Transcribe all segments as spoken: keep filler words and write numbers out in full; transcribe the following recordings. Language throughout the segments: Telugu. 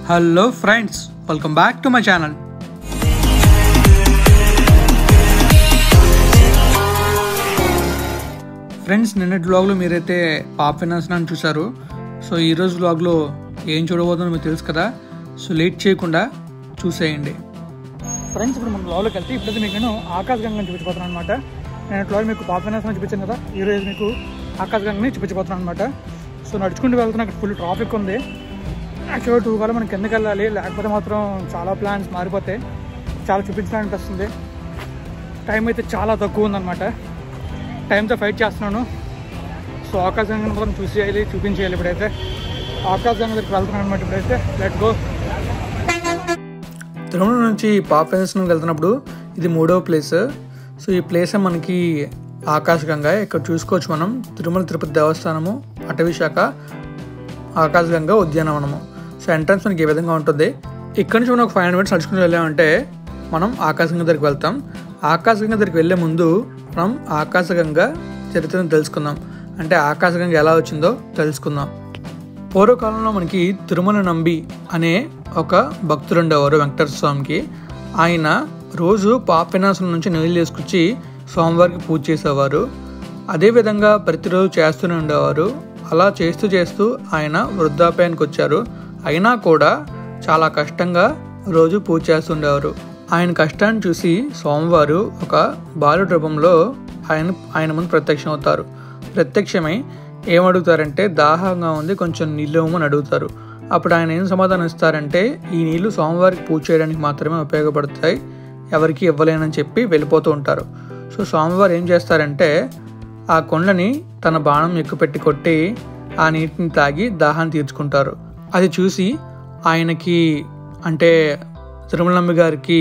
Hello friends, welcome back to my channel. Friends, నిన్నటి వ్లాగ్లో మీరైతే పాప వినాశనాన్ని చూశారు. సో ఈరోజు వ్లాగ్లో ఏం చూడబోతుందో మీకు తెలుసు కదా. సో లేట్ చేయకుండా చూసేయండి. ఫ్రెండ్స్, ఇప్పుడు మనం వ్లాగ్లోకి వెళ్తే ఇప్పుడైతే మీకు నేను ఆకాశగంగని చూపించబోతున్నాను అనమాట. నేను వ్లాగ్ మీకు పాప వినాశనం చూపించాను కదా, ఈరోజు మీకు ఆకాశగంగని చూపించబోతున్నాను అనమాట. సో నడుచుకుంటూ వెళ్తున్నా, అక్కడ ఫుల్ ట్రాఫిక్ ఉంది. యాక్చువల్గా టూ కాలం మనం కిందకి వెళ్ళాలి, లేకపోతే మాత్రం చాలా ప్లాన్స్ మారిపోతాయి. చాలా చూపించడానికి వస్తుంది. టైం అయితే చాలా తక్కువ ఉందన్నమాట. టైంతో ఫైట్ చేస్తున్నాను. సో ఆకాశగంగని మాత్రం చూసేయాలి, చూపించేయాలి. ఇప్పుడైతే ఆకాశగంగ దగ్గరికి వెళ్తున్నాను అనమాట. ఇప్పుడైతే లెట్ గో. తిరుమల నుంచి పాప వినాశనంకి వెళ్తున్నప్పుడు ఇది మూడవ ప్లేస్. సో ఈ ప్లేస్ మనకి ఆకాశగంగ. ఇక్కడ చూసుకోవచ్చు మనం తిరుమల తిరుపతి దేవస్థానము, అటవీ శాఖ, ఆకాశగంగ ఉద్యానవనము. సో ఎంట్రన్స్ మనకి ఏ విధంగా ఉంటుంది. ఇక్కడ నుంచి మనం ఒక ఫైవ్ హండ్రెడ్ మినిట్స్ నడుచుకుని వెళ్ళామంటే మనం ఆకాశగంగ దగ్గరికి వెళ్తాం. ఆకాశగంగ దగ్గరికి వెళ్ళే ముందు మనం ఆకాశగంగ చరిత్రను తెలుసుకుందాం. అంటే ఆకాశగంగ ఎలా వచ్చిందో తెలుసుకుందాం. పూర్వకాలంలో మనకి తిరుమల నంబి అనే ఒక భక్తుడు ఉండేవారు వెంకటేశ్వర స్వామికి. ఆయన రోజు పాప వినాశనం నుంచి నీళ్ళు తీసుకొచ్చి స్వామివారికి పూజ చేసేవారు. అదేవిధంగా ప్రతిరోజు చేస్తూనే ఉండేవారు. అలా చేస్తూ చేస్తూ ఆయన వృద్ధాప్యానికి వచ్చారు. అయినా కూడా చాలా కష్టంగా రోజు పూజ చేస్తుండేవారు. ఆయన కష్టాన్ని చూసి స్వామివారు ఒక బాలుడి రూపంలో ఆయన ఆయన ముందు ప్రత్యక్షం అవుతారు. ప్రత్యక్షమై ఏమడుగుతారంటే, దాహంగా ఉంది, కొంచెం నీళ్ళు ఇవ్వమని అడుగుతారు. అప్పుడు ఆయన ఏం సమాధానం ఇస్తారంటే, ఈ నీళ్లు స్వామివారికి పూజ చేయడానికి మాత్రమే ఉపయోగపడతాయి, ఎవరికి ఇవ్వలేనని చెప్పి వెళ్ళిపోతూ ఉంటారు. సో స్వామివారు ఏం చేస్తారంటే, ఆ కొండని తన బాణం ఎక్కుపెట్టి కొట్టి ఆ నీటిని తాగి దాహాన్ని తీర్చుకుంటారు. అది చూసి ఆయనకి, అంటే తిరుమల నంబి గారికి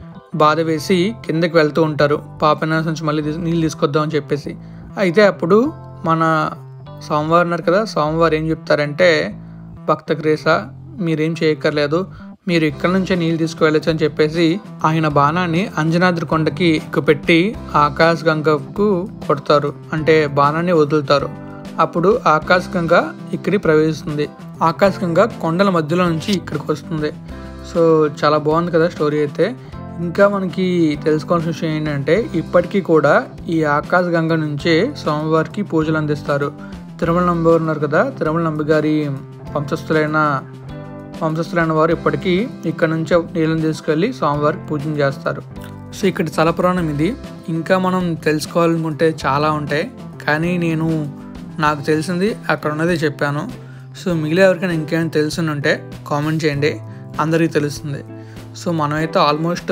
బాధ వేసి కిందకి వెళ్తూ ఉంటారు. పాప వినాశనం నుంచి మళ్ళీ నీళ్ళు తీసుకొద్దామని చెప్పేసి. అయితే అప్పుడు మన స్వామివారు ఉన్నారు కదా, స్వామివారు ఏం చెప్తారంటే, భక్త క్రేస మీరేం చేయక్కర్లేదు, మీరు ఇక్కడ నుంచే నీళ్ళు తీసుకువెళ్ళచ్చు అని చెప్పేసి ఆయన బాణాన్ని అంజనాద్రి కొండకి ఎక్కుపెట్టి ఆకాశగంగకు కొడతారు. అంటే బాణాన్ని వదులుతారు. అప్పుడు ఆకాశగంగ ఇక్కడికి ప్రవేశిస్తుంది. ఆకాశగంగ కొండల మధ్యలో నుంచి ఇక్కడికి వస్తుంది. సో చాలా బాగుంది కదా స్టోరీ అయితే. ఇంకా మనకి తెలుసుకోవాల్సిన విషయం ఏంటంటే, ఇప్పటికీ కూడా ఈ ఆకాశగంగ నుంచే స్వామివారికి పూజలు అందిస్తారు. తిరుమల నంబి ఉన్నారు కదా, తిరుమల నంబి గారి వంశస్థులైన వంశస్థులైన వారు ఇప్పటికీ ఇక్కడ నుంచి నీళ్ళని తీసుకెళ్ళి స్వామివారికి పూజలు చేస్తారు. సో ఇక్కడ స్థల పురాణం ఇది. ఇంకా మనం తెలుసుకోవాలనుకుంటే చాలా ఉంటాయి, కానీ నేను నాకు తెలిసింది అక్కడ ఉన్నదే చెప్పాను. సో మిగిలిన ఎవరికైనా ఇంకేమైనా తెలుసుని ఉంటే కామెంట్ చేయండి, అందరికీ తెలుస్తుంది. సో మనమైతే ఆల్మోస్ట్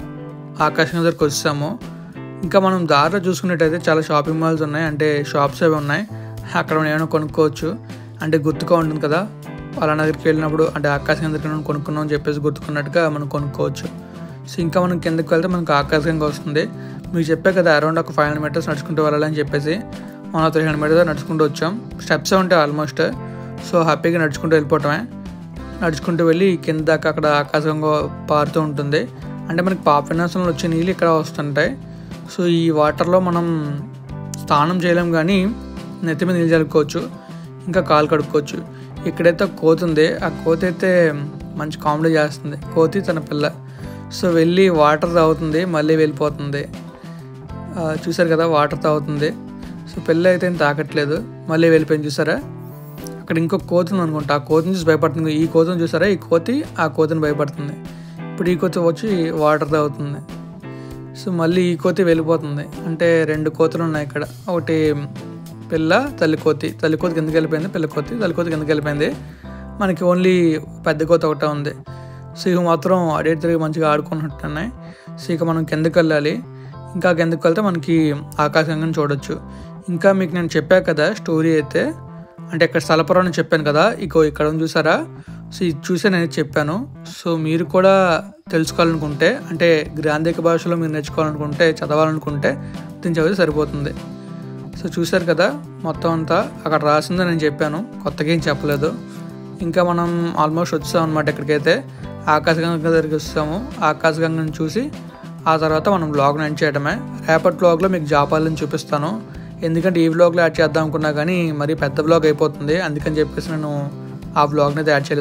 ఆకాశగంగ దగ్గరికి వచ్చాము. ఇంకా మనం దారిలో చూసుకున్నట్టయితే చాలా షాపింగ్ మాల్స్ ఉన్నాయి, అంటే షాప్స్ అవి ఉన్నాయి. అక్కడ మనం ఏమైనా కొనుక్కోవచ్చు. అంటే గుర్తుగా ఉంటుంది కదా, పలానా దగ్గరికి వెళ్ళినప్పుడు అంటే ఆకాశగంగ దగ్గర మనం కొనుక్కున్నాం అని చెప్పేసి గుర్తుకున్నట్టుగా మనం కొనుక్కోవచ్చు. సో ఇంకా మనం కిందకి వెళ్తే మనకు ఆకాశగంగ వస్తుంది. మీకు చెప్పే కదా అరౌండ్ ఒక ఫైవ్ హండ్రెడ్ మీటర్స్ నడుచుకుంటూ వెళ్ళాలని చెప్పేసి మనం త్రీ హండ్రెడ్ మీటర్స్ నడుచుకుంటూ వచ్చాం. స్టెప్స్ ఉంటాయి ఆల్మోస్ట్. సో హ్యాపీగా నడుచుకుంటూ వెళ్ళిపోవటమే. నడుచుకుంటూ వెళ్ళి కింద దాకా అక్కడ ఆకాశగంగ పారుతూ ఉంటుంది. అంటే మనకి పాప వినాశనంలో వచ్చే నీళ్ళు ఇక్కడ వస్తుంటాయి. సో ఈ వాటర్లో మనం స్నానం చేయలేం, కానీ నెత్తి మీద నీళ్ళు చల్లుకోవచ్చు, ఇంకా కాలు కడుక్కోవచ్చు. ఇక్కడైతే కోతి ఉంది. ఆ కోతి అయితే మంచి కామెడీ చేస్తుంది. కోతి తన పిల్ల. సో వెళ్ళి వాటర్ తాగుతుంది, మళ్ళీ వెళ్ళిపోతుంది. చూసారు కదా, వాటర్ తాగుతుంది. సో పిల్ల అయితే ఏం తాకట్లేదు, మళ్ళీ వెళ్ళిపోయింది. చూసారా, అక్కడ ఇంకొక కోతి ఉంది అనుకుంటా. ఆ కోతిని చూసి భయపడుతుంది. ఈ కోతిని చూసారా, ఈ కోతి ఆ కోతిని భయపడుతుంది. ఇప్పుడు ఈ కోతి వచ్చి వాటర్ తాగుతుంది. సో మళ్ళీ ఈ కోతి వెళ్ళిపోతుంది. అంటే రెండు కోతులు ఉన్నాయి ఇక్కడ. ఒకటి పిల్ల, తల్లి కోతి. తల్లి కోతి కిందకి వెళ్ళిపోయింది, పిల్ల కోతి తల్లి కోతి కిందకి వెళ్ళిపోయింది. మనకి ఓన్లీ పెద్ద కోతి ఒకటే ఉంది. సో ఇవి మాత్రం అడే తిరిగి మంచిగా ఆడుకున్నట్టున్నాయి. సో ఇక మనం కిందకి వెళ్ళాలి. ఇంకా కిందకి వెళ్తే మనకి ఆకాశగంగని చూడొచ్చు. ఇంకా మీకు నేను చెప్పా కదా స్టోరీ అయితే, అంటే ఇక్కడ స్థలపురాణం చెప్పాను కదా, ఇగో ఇక్కడ చూసారా. సో ఇది చూసే నేను చెప్పాను. సో మీరు కూడా తెలుసుకోవాలనుకుంటే, అంటే గ్రాంధిక భాషలో మీరు నేర్చుకోవాలనుకుంటే, చదవాలనుకుంటే దీన్ని చదివితే సరిపోతుంది. సో చూసారు కదా, మొత్తం అంతా అక్కడ రాసిందో నేను చెప్పాను, కొత్తగా ఏం చెప్పలేదు. ఇంకా మనం ఆల్మోస్ట్ వచ్చాం అనమాట. ఇక్కడికైతే ఆకాశగంగ దగ్గరికి వస్తాము. ఆకాశగంగను చూసి ఆ తర్వాత మనం వ్లాగ్ని ఎండ్ చేయడమే. రేపటి వ్లాగ్లో మీకు జాపాలని చూపిస్తాను. ఎందుకంటే ఈ వ్లాగ్లో యాడ్ చేద్దాం అనుకున్నా కానీ మరి పెద్ద వ్లాగ్ అయిపోతుంది, అందుకని చెప్పేసి నేను ఆ వ్లాగ్ని అయితే యాడ్ చేయలేదు.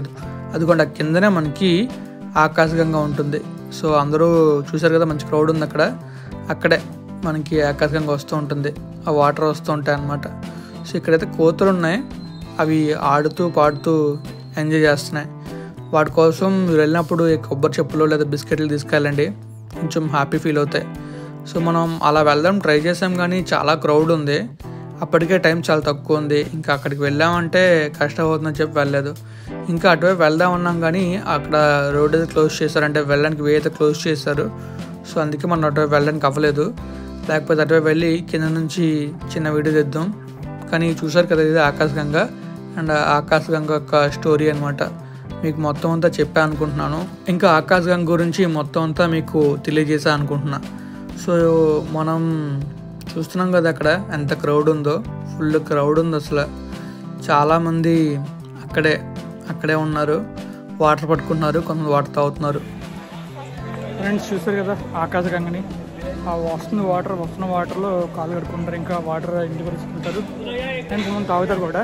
అదిగోండి ఆ కిందనే మనకి ఆకాశగంగా ఉంటుంది. సో అందరూ చూసారు కదా, మంచి క్రౌడ్ ఉంది అక్కడ. అక్కడే మనకి ఆకాశగంగా వస్తూ ఉంటుంది, ఆ వాటర్ వస్తూ ఉంటాయి అన్నమాట. సో ఇక్కడైతే కోతులు ఉన్నాయి, అవి ఆడుతూ పాడుతూ ఎంజాయ్ చేస్తున్నాయి. వాటి కోసం మీరు వెళ్ళినప్పుడు కొబ్బరి చెప్పులు లేదా బిస్కెట్లు తీసుకెళ్ళండి, కొంచెం హ్యాపీ ఫీల్ అవుతాయి. సో మనం అలా వెళ్దాం ట్రై చేసాం, కానీ చాలా క్రౌడ్ ఉంది. అప్పటికే టైం చాలా తక్కువ ఉంది, ఇంకా అక్కడికి వెళ్ళామంటే కష్టం అవుతుందని చెప్పి వెళ్ళలేదు. ఇంకా అటువైపు వెళ్దాం ఉన్నాం, కానీ అక్కడ రోడ్ అయితే క్లోజ్ చేశారు, అంటే వెళ్ళడానికి వే అయితే క్లోజ్ చేశారు. సో అందుకే మనం అటువైపు వెళ్ళడానికి అవ్వలేదు. లేకపోతే అటువైపు వెళ్ళి కింద నుంచి చిన్న వీడియో తెద్దాం. కానీ చూసారు కదా, ఇది ఆకాశగంగా. అండ్ ఆకాశగంగా యొక్క స్టోరీ అనమాట, మీకు మొత్తం అంతా చెప్పా అనుకుంటున్నాను. ఇంకా ఆకాశగంగా గురించి మొత్తం అంతా మీకు తెలియజేసా అనుకుంటున్నా. సో మనం చూస్తున్నాం కదా అక్కడ ఎంత క్రౌడ్ ఉందో, ఫుల్ క్రౌడ్ ఉంది అసలు. చాలామంది అక్కడే అక్కడే ఉన్నారు, వాటర్ పట్టుకుంటున్నారు, కొంతమంది వాటర్ తాగుతున్నారు. ఫ్రెండ్స్ చూసారు కదా ఆకాశగంగని, ఆ వస్తున్న వాటర్ వస్తున్న వాటర్లో కాలు కడుక్కుంటారు, ఇంకా వాటర్ ఇంటికి తీసుకుంటారు, అండ్ కొంతమంది తాగుతారు కూడా.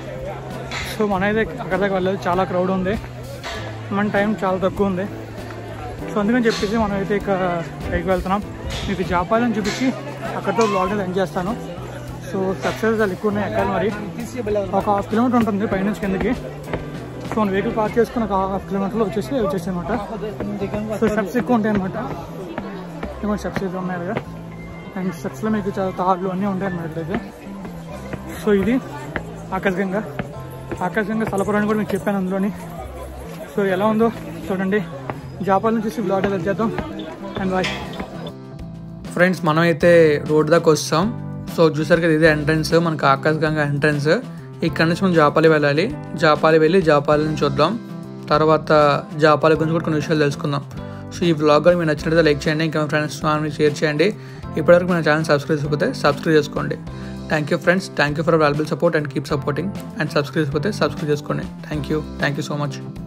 సో మనైతే అక్కడ దాకా వెళ్ళలేదు, చాలా క్రౌడ్ ఉంది, మన టైం చాలా తక్కువ ఉంది. సో అందుకని చెప్పేసి మనం అయితే ఇక పైకి వెళ్తున్నాం. మీకు జాపాలని చూపించి అక్కడితో బ్లాగ్ అయితే ఎండ్ చేస్తాను. సో సక్సెస్ చాలా ఎక్కువ ఉన్నాయి, ఎక్కాలి మరి. ఒక హాఫ్ కిలోమీటర్ ఉంటుంది పైనుంచి కిందకి. సో మన వెహికల్ పార్క్ చేసుకుని ఒక హాఫ్ కిలోమీటర్లో వచ్చేసి వచ్చేసి అనమాట. సో స్టెప్స్ ఎక్కువ ఉంటాయి అనమాట, ఏమో స్టెప్స్ అయితే ఉన్నాయి కదా, అండ్ స్టెప్స్లో మీకు చాలా తాళ్ళు అన్నీ ఉంటాయి అన్నమాట అయితే. సో ఇది ఆకాశగంగా. ఆకాశగంగా స్థలపురాన్ని కూడా మీకు చెప్పాను అందులోని. సో ఎలా ఉందో చూడండి. జాపాలను చూసి బ్లాగ్ అయితే చేద్దాం, అండ్ బాయ్. ఫ్రెండ్స్ మనమైతే రోడ్ దాకా వస్తాం. సో చూసారు కదా, ఇదే ఎంట్రన్స్, మనకు ఆకాశగంగా ఎంట్రన్స్. ఇక్కడ నుంచి మనం జాపాలి వెళ్ళాలి. జాపాలి వెళ్ళి జాపాలని చూద్దాం, తర్వాత జాపాలి గురించి కూడా కొన్ని విషయాలు తెలుసుకుందాం. సో ఈ వ్లాగ్ కూడా మీకు నచ్చినట్లయితే లైక్ చేయండి, ఇంకా మీ ఫ్రెండ్స్ ఫ్యామిలీ షేర్ చేయండి. ఇప్పటివరకు మన ఛానల్ సబ్స్క్రైబ్ చేయకపోతే సబ్స్క్రైబ్ చేసుకోండి. Thank you friends, thank you for valuable support and keep supporting. And subscribe చేయకపోతే సబ్స్క్రైబ్ చేసుకోండి. Thank you thank you so much.